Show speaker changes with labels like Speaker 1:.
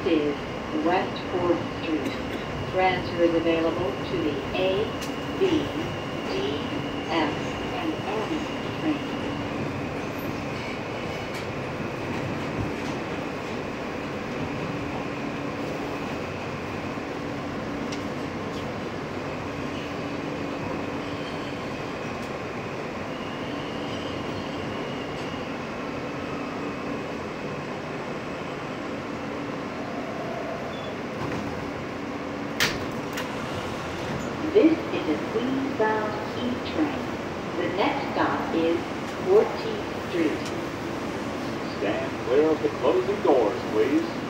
Speaker 1: is West 4th Street. Transfer is available to the A, B, D, F, and M trains. This is a Queens-bound E train. The next stop is 14th Street.
Speaker 2: Stand clear of the closing doors, please.